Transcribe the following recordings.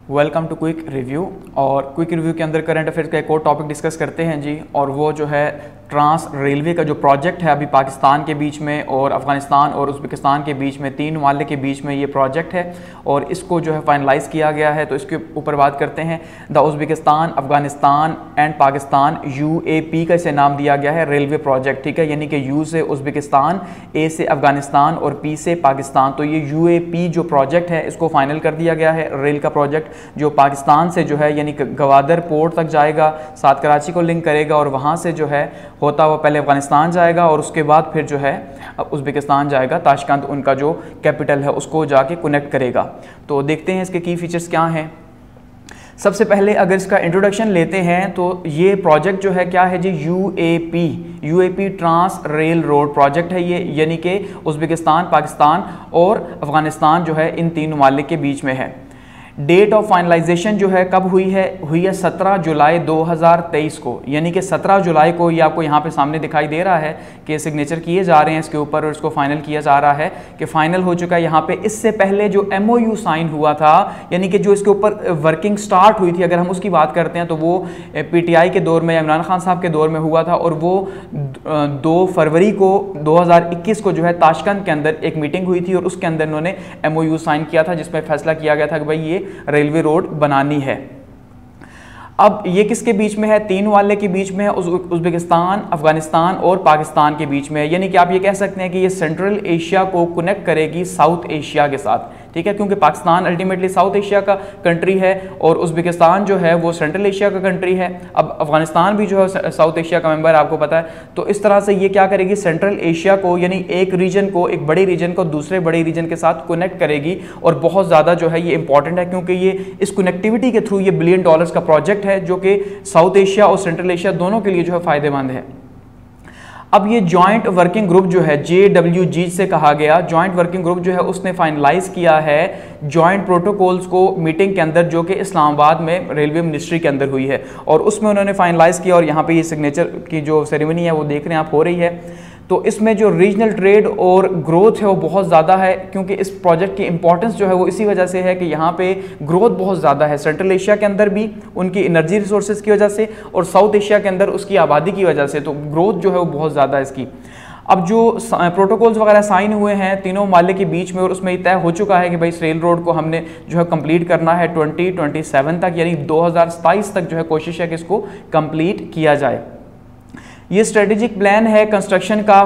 Welcome to quick review. और quick review के अंदर करंट अफेयर्स का एक और टॉपिक डिस्कस करते हैं जी, और वो जो है ट्रांस रेलवे का जो प्रोजेक्ट है अभी पाकिस्तान के बीच में और अफ़गानिस्तान और उज़्बेकिस्तान के बीच में, तीन मामले के बीच में ये प्रोजेक्ट है और इसको जो है फाइनलाइज़ किया गया है। तो इसके ऊपर बात करते हैं। The Uzbekistan Afghanistan and Pakistan UAP का इसे नाम दिया गया है रेलवे प्रोजेक्ट, ठीक है, यानी कि U से उज़्बेकिस्तान, A से अफ़गानिस्तान और P से पाकिस्तान। तो ये UAP जो प्रोजेक्ट है इसको फाइनल कर दिया गया है। रेल का प्रोजेक्ट जो पाकिस्तान से जो है यानी गवादर पोर्ट तक जाएगा, साथ कराची को लिंक करेगा और वहाँ से जो है होता हुआ पहले अफ़गानिस्तान जाएगा और उसके बाद फिर जो है उज़्बेकिस्तान जाएगा। ताशकंद उनका जो कैपिटल है उसको जाके कनेक्ट करेगा। तो देखते हैं इसके की फीचर्स क्या हैं। सबसे पहले अगर इसका इंट्रोडक्शन लेते हैं तो ये प्रोजेक्ट जो है क्या है जी, UAP trans rail road project है ये, यानी कि उज़्बेकिस्तान, पाकिस्तान और अफ़गानिस्तान जो है इन तीन ममालिक के बीच में है। डेट ऑफ फाइनलाइजेशन जो है कब हुई है 17 जुलाई 2023 को, यानी कि 17 जुलाई को ये आपको यहाँ पे सामने दिखाई दे रहा है कि सिग्नेचर किए जा रहे हैं इसके ऊपर और इसको फाइनल किया जा रहा है कि फाइनल हो चुका है यहाँ पे। इससे पहले जो MOU साइन हुआ था, यानी कि जो इसके ऊपर वर्किंग स्टार्ट हुई थी, अगर हम उसकी बात करते हैं तो वो PTI के दौर में, इमरान खान साहब के दौर में हुआ था और वो 2 फरवरी को 2021 को जो है ताशकंद के अंदर एक मीटिंग हुई थी और उसके अंदर इन्होंने MOU साइन किया था जिसमें फैसला किया गया था कि भाई ये रेलवे रोड बनानी है। अब ये किसके बीच में है? तीन वाले के बीच में है, उज़्बेकिस्तान, अफगानिस्तान और पाकिस्तान के बीच में है। यानी कि आप ये कह सकते हैं कि ये सेंट्रल एशिया को कनेक्ट करेगी साउथ एशिया के साथ, ठीक है, क्योंकि पाकिस्तान अल्टीमेटली साउथ एशिया का कंट्री है और उज़्बेकिस्तान जो है वो सेंट्रल एशिया का कंट्री है। अब अफगानिस्तान भी जो है साउथ एशिया का मेंबर, आपको पता है। तो इस तरह से ये क्या करेगी, सेंट्रल एशिया को यानी एक रीजन को, एक बड़े रीजन को दूसरे बड़े रीजन के साथ कनेक्ट करेगी और बहुत ज़्यादा जो है ये इंपॉर्टेंट है क्योंकि ये इस कनेक्टिविटी के थ्रू ये $1 बिलियन का प्रोजेक्ट है जो कि साउथ एशिया और सेंट्रल एशिया दोनों के लिए जो है फायदेमंद है। अब ये जॉइंट वर्किंग ग्रुप जो है JWG से कहा गया, जॉइंट वर्किंग ग्रुप जो है उसने फाइनलाइज किया है जॉइंट प्रोटोकॉल्स को मीटिंग के अंदर जो कि इस्लामाबाद में रेलवे मिनिस्ट्री के अंदर हुई है और उसमें उन्होंने फाइनलाइज किया और यहाँ पे ये सिग्नेचर की जो सेरेमनी है वो देख रहे हैं आप, हो रही है। तो इसमें जो रीजनल ट्रेड और ग्रोथ है वो बहुत ज़्यादा है क्योंकि इस प्रोजेक्ट की इंपॉर्टेंस जो है वो इसी वजह से है कि यहाँ पे ग्रोथ बहुत ज़्यादा है, सेंट्रल एशिया के अंदर भी उनकी एनर्जी रिसोर्सेज की वजह से और साउथ एशिया के अंदर उसकी आबादी की वजह से, तो ग्रोथ जो है वो बहुत ज़्यादा है इसकी। अब जो प्रोटोकॉल्स वगैरह साइन हुए हैं तीनों मामले के बीच में और उसमें तय हो चुका है कि भाई इस रेल रोड को हमने जो है कंप्लीट करना है 2027 तक, यानी 2027 तक जो है कोशिश है कि इसको कंप्लीट किया जाए। ये स्ट्रेटेजिक प्लान है कंस्ट्रक्शन का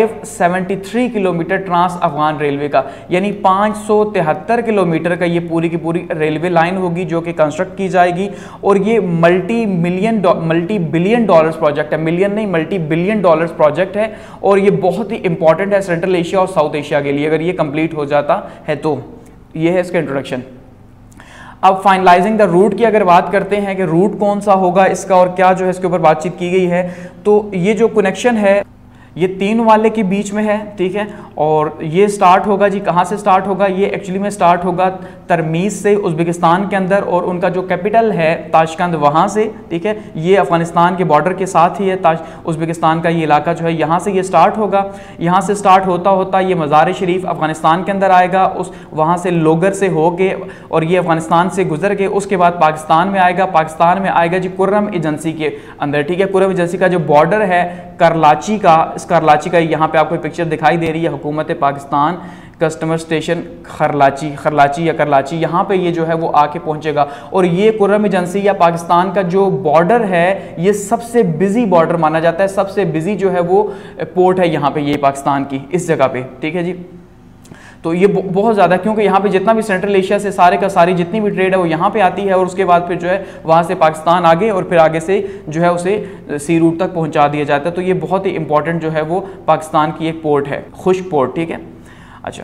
573 किलोमीटर ट्रांस अफगान रेलवे का, यानी 573 किलोमीटर का ये पूरी की पूरी रेलवे लाइन होगी जो कि कंस्ट्रक्ट की जाएगी और ये मल्टी बिलियन डॉलर्स प्रोजेक्ट है, मिलियन नहीं मल्टी बिलियन डॉलर्स प्रोजेक्ट है और ये बहुत ही इंपॉर्टेंट है सेंट्रल एशिया और साउथ एशिया के लिए अगर ये कंप्लीट हो जाता है तो। ये है इसका इंट्रोडक्शन। अब फाइनलाइजिंग द रूट की अगर बात करते हैं कि रूट कौन सा होगा इसका और क्या जो है इसके ऊपर बातचीत की गई है, तो ये जो कनेक्शन है ये तीन वाले के बीच में है, ठीक है, और ये स्टार्ट होगा जी, कहाँ से स्टार्ट होगा, ये एक्चुअली में स्टार्ट होगा तरमीज़ से उज़्बेकिस्तान के अंदर और उनका जो कैपिटल है ताशकंद वहाँ से, ठीक है, ये अफ़गानिस्तान के बॉर्डर के साथ ही है उज़्बेकिस्तान का ये इलाका जो है, यहाँ से ये स्टार्ट होगा। यहाँ से स्टार्ट होता होता ये मज़ार शरीफ अफ़गानिस्तान के अंदर आएगा, उस वहाँ से लोगर से होके और ये अफ़गानिस्तान से गुजर के उसके बाद पाकिस्तान में आएगा। पाकिस्तान में आएगा जी कुर्रम एजेंसी के अंदर, ठीक है, कुर्रम एजेंसी का जो बॉर्डर है कराची का, कराची का यहाँ पे आपको पिक्चर दिखाई दे रही है, हुकूमत पाकिस्तान कस्टमर स्टेशन खरलाची या कराची, यहाँ पे ये जो है वो आके पहुँचेगा और ये कुर्रम एजेंसी या पाकिस्तान का जो बॉर्डर है ये सबसे बिजी बॉर्डर माना जाता है, सबसे बिजी जो है वो पोर्ट है यहाँ पे ये पाकिस्तान की इस जगह पे, ठीक है जी। तो ये बहुत ज़्यादा, क्योंकि यहाँ पे जितना भी सेंट्रल एशिया से सारे का सारी जितनी भी ट्रेड है वो यहाँ पे आती है और उसके बाद फिर जो है वहाँ से पाकिस्तान आगे और फिर आगे से जो है उसे सी रूट तक पहुँचा दिया जाता है। तो ये बहुत ही इंपॉर्टेंट जो है वो पाकिस्तान की एक पोर्ट है, खुश्क पोर्ट, ठीक है। अच्छा,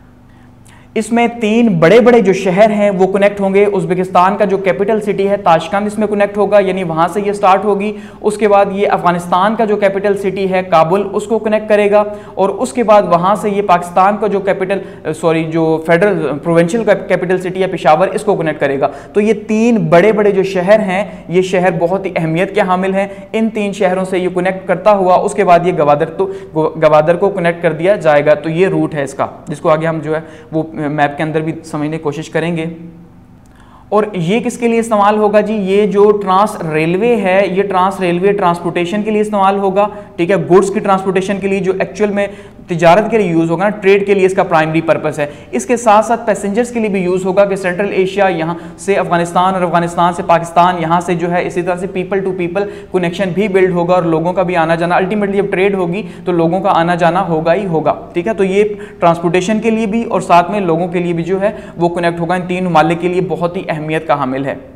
इसमें तीन बड़े बड़े जो शहर हैं वो कनेक्ट होंगे। उज़्बेकिस्तान का जो कैपिटल सिटी है ताशकंद इसमें कनेक्ट होगा, यानी वहाँ से ये स्टार्ट होगी। उसके बाद ये अफ़गानिस्तान का जो कैपिटल सिटी है काबुल उसको कनेक्ट करेगा और उसके बाद वहाँ से ये पाकिस्तान का जो जो फेडरल प्रोविंशियल कैपिटल सिटी है पेशावर इसको कनेक्ट करेगा। तो ये तीन बड़े बड़े जो शहर हैं ये शहर बहुत ही अहमियत के हामिल हैं। इन तीन शहरों से ये कनेक्ट करता हुआ उसके बाद ये गवादर को कनेक्ट कर दिया जाएगा। तो ये रूट है इसका, जिसको आगे हम जो है वो मैप के अंदर भी समझने की कोशिश करेंगे। और ये किसके लिए इस्तेमाल होगा जी, ये जो ट्रांस रेलवे है ये ट्रांस रेलवे ट्रांसपोर्टेशन के लिए इस्तेमाल होगा, ठीक है, गुड्स की ट्रांसपोर्टेशन के लिए जो एक्चुअल में तिजारत के लिए यूज़ होगा ना, ट्रेड के लिए इसका प्राइमरी पर्पस है। इसके साथ साथ पैसेंजर्स के लिए भी यूज़ होगा कि सेंट्रल एशिया यहाँ से अफगानिस्तान और अफगानिस्तान से पाकिस्तान यहाँ से जो है, इसी तरह से पीपल टू पीपल कनेक्शन भी बिल्ड होगा और लोगों का भी आना जाना, अल्टीमेटली जब ट्रेड होगी तो लोगों का आना जाना होगा ही होगा, ठीक है। तो ये ट्रांसपोर्टेशन के लिए भी और साथ में लोगों के लिए भी जो है वो कनेक्ट होगा, इन तीन ममालिक के लिए बहुत ही अहमियत का हामिल है।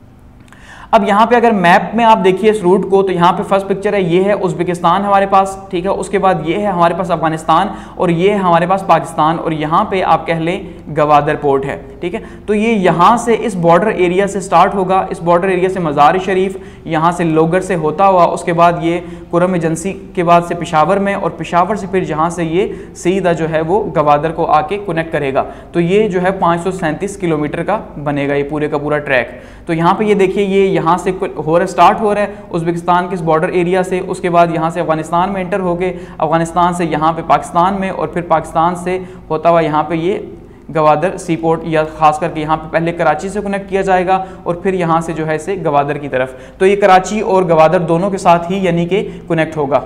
अब यहाँ पे अगर मैप में आप देखिए इस रूट को, तो यहाँ पे फर्स्ट पिक्चर है, ये है उज़्बेकिस्तान हमारे पास, ठीक है, उसके बाद ये है हमारे पास अफगानिस्तान और ये है हमारे पास पाकिस्तान और यहाँ पे आप कह लें गवादर पोर्ट है, ठीक है। तो ये यहाँ से इस बॉर्डर एरिया से स्टार्ट होगा, इस बॉर्डर एरिया से मज़ार शरीफ, यहाँ से लोगर से होता हुआ उसके बाद ये कुरम एजेंसी के बाद से पेशावर में, और पेशावर से फिर जहाँ से ये सीधा जो है वो गवादर को आके कनेक्ट करेगा। तो ये जो है 537 किलोमीटर का बनेगा ये पूरे का पूरा ट्रैक। तो यहाँ पे ये देखिए ये यहाँ से स्टार्ट हो रहा है उज़्बेकिस्तान के इस बॉर्डर एरिया से, उसके बाद यहाँ से अफगानिस्तान में एंटर हो गए, अफगानिस्तान से यहाँ पे पाकिस्तान में, और फिर पाकिस्तान से होता हुआ यहाँ पे ये गवादर सी पोर्ट, या खास करके यहाँ पे पहले कराची से कनेक्ट किया जाएगा और फिर यहाँ से जो है इसे गवादर की तरफ। तो ये कराची और गवादर दोनों के साथ ही यानी कि कनेक्ट होगा।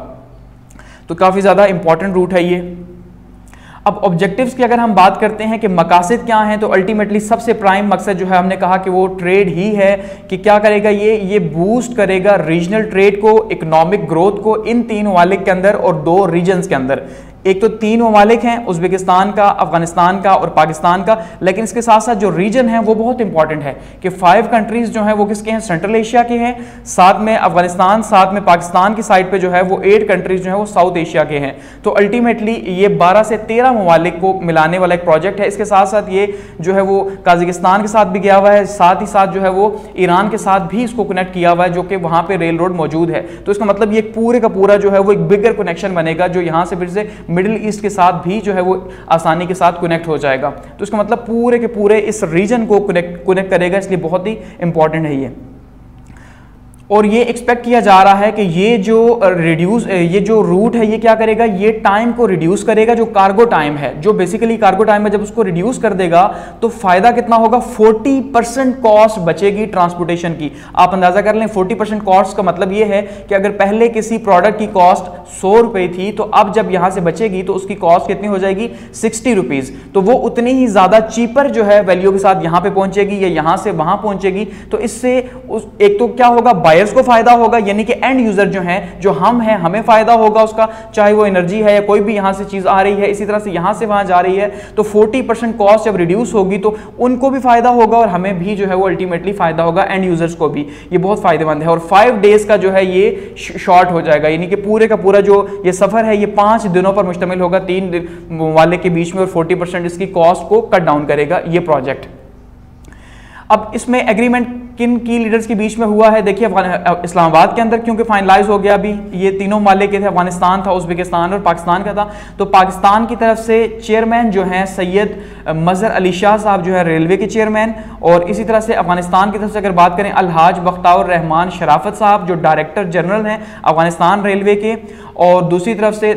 तो काफ़ी ज़्यादा इंपॉर्टेंट रूट है ये। अब ऑब्जेक्टिव्स की अगर हम बात करते हैं कि मकासद क्या हैं, तो अल्टीमेटली सबसे प्राइम मकसद जो है हमने कहा कि वो ट्रेड ही है, कि क्या करेगा ये बूस्ट करेगा रीजनल ट्रेड को, इकोनॉमिक ग्रोथ को इन तीन ममालिक के अंदर और दो रीजन्स के अंदर। एक तो तीन ममालिक हैं, उज़्बेकिस्तान का, अफगानिस्तान का और पाकिस्तान का, लेकिन इसके साथ साथ जो रीजन है वो बहुत इंपॉर्टेंट है कि 5 कंट्रीज जो हैं वो किसके हैं, सेंट्रल एशिया के हैं, साथ में अफगानिस्तान, साथ में पाकिस्तान की साइड पे जो है वो 8 कंट्रीज जो है वो साउथ एशिया के हैं। तो अल्टीमेटली ये 12 से 13 ममालिक को मिलाने वाला एक प्रोजेक्ट है। इसके साथ साथ ये जो है वो काज़ाकिस्तान के साथ भी गया हुआ है, साथ ही साथ जो है वो ईरान के साथ भी इसको कनेक्ट किया हुआ है, जो कि वहाँ पे रेल रोड मौजूद है। तो इसका मतलब ये पूरे का पूरा जो है वो एक बिगर कनेक्शन बनेगा, जो यहाँ से फिर से मिडिल ईस्ट के साथ भी जो है वो आसानी के साथ कनेक्ट हो जाएगा। तो इसका मतलब पूरे के पूरे इस रीजन को कनेक्ट करेगा, इसलिए बहुत ही इंपॉर्टेंट है ये। और ये एक्सपेक्ट किया जा रहा है कि ये जो रूट है ये क्या करेगा, ये टाइम को रिड्यूस करेगा, जो कार्गो टाइम है, जो बेसिकली कार्गो टाइम है, जब उसको रिड्यूस कर देगा तो फायदा कितना होगा, 40% कॉस्ट बचेगी ट्रांसपोर्टेशन की। आप अंदाजा कर लें 40% कॉस्ट का मतलब ये है कि अगर पहले किसी प्रोडक्ट की कॉस्ट 100 रुपए थी, तो अब जब यहां से बचेगी तो उसकी कॉस्ट कितनी हो जाएगी, 60 रुपीज। तो वो उतनी ही ज्यादा चीपर जो है वैल्यू के साथ यहां पे पहुंचेगी या यहां से वहां पहुंचेगी। तो इससे एक तो क्या होगा, बायर्स को फायदा होगा, यानी कि एंड यूजर जो हैं, जो हम हैं, हमें फायदा होगा उसका, चाहे वो एनर्जी है या कोई भी यहां से चीज आ रही है, इसी तरह से यहां से वहां जा रही है। तो 40% कॉस्ट जब रिड्यूस होगी तो उनको भी फायदा होगा और हमें भी जो है वो अल्टीमेटली फायदा होगा, एंड यूजर्स को भी। ये बहुत फायदेमंद है। और 5 डेज का जो है ये शॉर्ट हो जाएगा, यानी कि पूरे का पूरा जो ये सफर है ये 5 दिनों पर मुश्तमिल होगा, 3 दिन वाले के बीच में, और 40% इसकी कॉस्ट को कट डाउन करेगा ये प्रोजेक्ट। अब इसमें एग्रीमेंट किन की लीडर्स के बीच में हुआ है, देखिए इस्लामाबाद के अंदर, क्योंकि फाइनलाइज हो गया अभी, ये तीनों ममालिक के थे, अफगानिस्तान था, उज़्बेकिस्तान और पाकिस्तान का था। तो पाकिस्तान की तरफ से चेयरमैन जो हैं सैयद मज़हर अली शाह साहब जो है रेलवे के चेयरमैन, और इसी तरह से अफगानिस्तान की तरफ से अगर बात करें अलहाज बख्ताउर रहमान शराफत साहब जो डायरेक्टर जनरल हैं अफगानिस्तान रेलवे के, और दूसरी तरफ से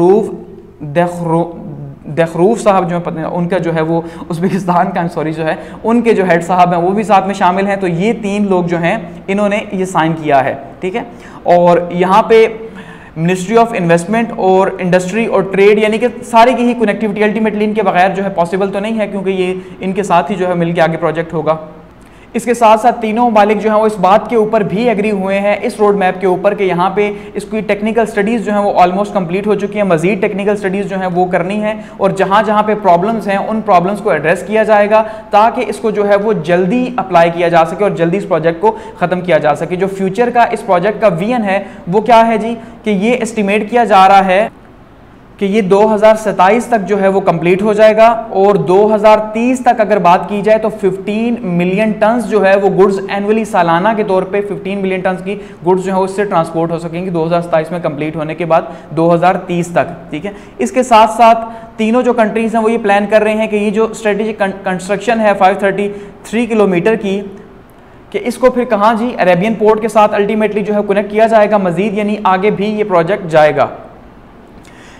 दखरूफ साहब जो है उनका जो है वो उज़्बेकिस्तान का जो है उनके जो हेड साहब हैं वो भी साथ में शामिल हैं। तो ये 3 लोग जो हैं इन्होंने ये साइन किया है, ठीक है। और यहाँ पे मिनिस्ट्री ऑफ इन्वेस्टमेंट और इंडस्ट्री और ट्रेड, यानी कि सारी की ही कनेक्टिविटी अल्टीमेटली इनके बगैर जो है पॉसिबल तो नहीं है, क्योंकि ये इनके साथ ही जो है मिलकर आगे प्रोजेक्ट होगा। इसके साथ साथ तीनों मालिक जो हैं वो इस बात के ऊपर भी एग्री हुए हैं, इस रोड मैप के ऊपर, कि यहाँ पे इसकी टेक्निकल स्टडीज़ जो हैं वो ऑलमोस्ट कंप्लीट हो चुकी हैं, मजीद टेक्निकल स्टडीज़ जो हैं वो करनी है, और जहाँ जहाँ पे प्रॉब्लम्स हैं उन प्रॉब्लम्स को एड्रेस किया जाएगा, ताकि इसको जो है वो जल्दी अप्लाई किया जा सके और जल्दी इस प्रोजेक्ट को ख़त्म किया जा सके। जो फ्यूचर का इस प्रोजेक्ट का विजन है वो क्या है जी, कि ये एस्टिमेट किया जा रहा है कि ये 2027 तक जो है वो कंप्लीट हो जाएगा, और 2030 तक अगर बात की जाए तो 15 मिलियन टन्स जो है वो गुड्स एनुअली सालाना के तौर पे 15 मिलियन टन्स की गुड्स जो है उससे ट्रांसपोर्ट हो सकेंगी 2027 में कंप्लीट होने के बाद 2030 तक, ठीक है। इसके साथ साथ तीनों जो कंट्रीज हैं वो ये प्लान कर रहे हैं कि ये जो स्ट्रेटेजिक कंस्ट्रक्शन है 533 किलोमीटर की, कि इसको फिर कहाँ जी, अरेबियन पोर्ट के साथ अल्टीमेटली जो है कनेक्ट किया जाएगा मजीद, यानी आगे भी ये प्रोजेक्ट जाएगा।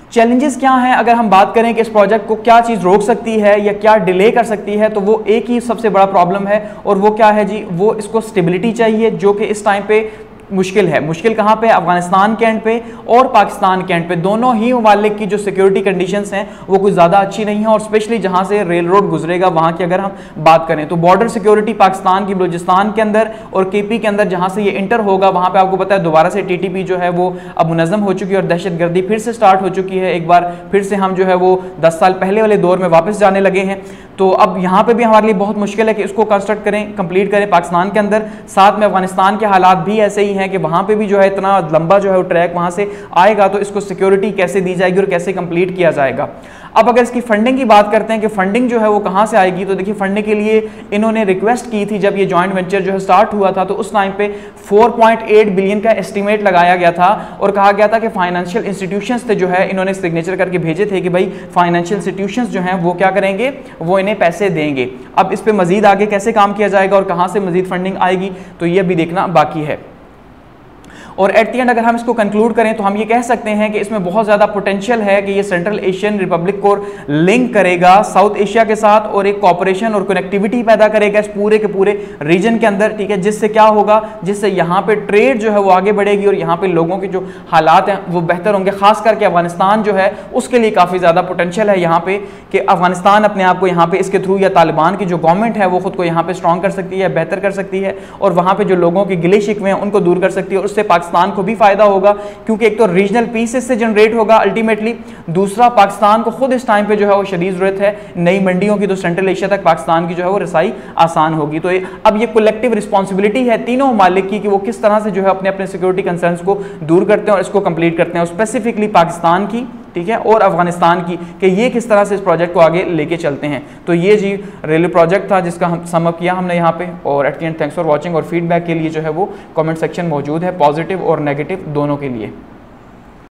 चैलेंजेस क्या हैं अगर हम बात करें कि इस प्रोजेक्ट को क्या चीज़ रोक सकती है या क्या डिले कर सकती है, तो वो एक ही सबसे बड़ा प्रॉब्लम है, और वो क्या है जी, वो इसको स्टेबिलिटी चाहिए, जो कि इस टाइम पे मुश्किल है। मुश्किल कहाँ पे? अफगानिस्तान के एंड पे और पाकिस्तान के एंड पे, दोनों ही ममालिक की जो सिक्योरिटी कंडीशंस हैं वो कुछ ज़्यादा अच्छी नहीं है, और स्पेशली जहाँ से रेल रोड गुजरेगा वहाँ की अगर हम बात करें तो बॉर्डर सिक्योरिटी पाकिस्तान की बलूचिस्तान के अंदर और केपी के अंदर जहाँ से ये इंटर होगा वहाँ पर आपको पता है दोबारा से TTP जो है वो अब मुनज़्ज़म हो चुकी है और दहशतगर्दी फिर से स्टार्ट हो चुकी है। एक बार फिर से हम जो है वो 10 साल पहले वाले दौर में वापस जाने लगे हैं। तो अब यहाँ पे भी हमारे लिए बहुत मुश्किल है कि इसको कंस्ट्रक्ट करें, कंप्लीट करें पाकिस्तान के अंदर। साथ में अफगानिस्तान के हालात भी ऐसे ही हैं कि वहाँ पे भी जो है इतना लंबा जो है वो ट्रैक वहाँ से आएगा, तो इसको सिक्योरिटी कैसे दी जाएगी और कैसे कंप्लीट किया जाएगा। अब अगर इसकी फंडिंग की बात करते हैं कि फंडिंग जो है वो कहाँ से आएगी, तो देखिए फंडिंग के लिए इन्होंने रिक्वेस्ट की थी जब ये जॉइंट वेंचर जो है स्टार्ट हुआ था, तो उस टाइम पे 4.8 बिलियन का एस्टिमेट लगाया गया था और कहा गया था कि फाइनेंशियल इंस्टीट्यूशंस थे जो है इन्होंने सिग्नेचर करके भेजे थे कि भाई फाइनेंशियल इंस्टीट्यूशंस जो हैं वो क्या करेंगे, वो इन्हें पैसे देंगे। अब इस पर मजीद आगे कैसे काम किया जाएगा और कहाँ से मजीद फंडिंग आएगी, तो ये भी देखना बाकी है। और एट दी एंड अगर हम इसको कंक्लूड करें तो हम ये कह सकते हैं कि इसमें बहुत ज़्यादा पोटेंशियल है कि ये सेंट्रल एशियन रिपब्लिक को लिंक करेगा साउथ एशिया के साथ और एक कॉपरेशन और कनेक्टिविटी पैदा करेगा इस पूरे के पूरे रीजन के अंदर, ठीक है। जिससे क्या होगा, जिससे यहाँ पे ट्रेड जो है वो आगे बढ़ेगी और यहाँ पे लोगों के जो हालात हैं वो बेहतर होंगे। खास करके अफगानिस्तान जो है उसके लिए काफ़ी ज़्यादा पोटेंशियल है यहाँ पे कि अफगानिस्तान अपने आप को यहाँ पे इसके थ्रू या तालिबान की जो गवर्नमेंट है वो खुद को यहाँ पे स्ट्रॉन्ग कर सकती है, बेहतर कर सकती है और वहाँ पे जो लोगों के गिले शिकवे हैं उनको दूर कर सकती है। और उससे पाकिस्तान को भी फायदा होगा क्योंकि एक तो रीजनल पीस इससे जनरेट होगा अल्टीमेटली, दूसरा पाकिस्तान को खुद इस टाइम पे जो है वो शदीद जरूरत है नई मंडियों की, तो सेंट्रल एशिया तक पाकिस्तान की जो है वो रसाई आसान होगी। तो अब ये कलेक्टिव रिस्पॉन्सिबिलिटी है तीनों ममालिक की कि वो किस तरह से जो है अपने अपने सिक्योरिटी कंसर्न्स को दूर करते हैं और इसको कंप्लीट करते हैं, और स्पेसिफिकली पाकिस्तान की, ठीक है, और अफगानिस्तान की, कि ये किस तरह से इस प्रोजेक्ट को आगे लेके चलते हैं। तो ये जी रेलवे प्रोजेक्ट था जिसका हम समअप किया हमने यहाँ पे। और at the end thanks for watching, और फीडबैक के लिए जो है वो कमेंट सेक्शन मौजूद है, पॉजिटिव और नेगेटिव दोनों के लिए।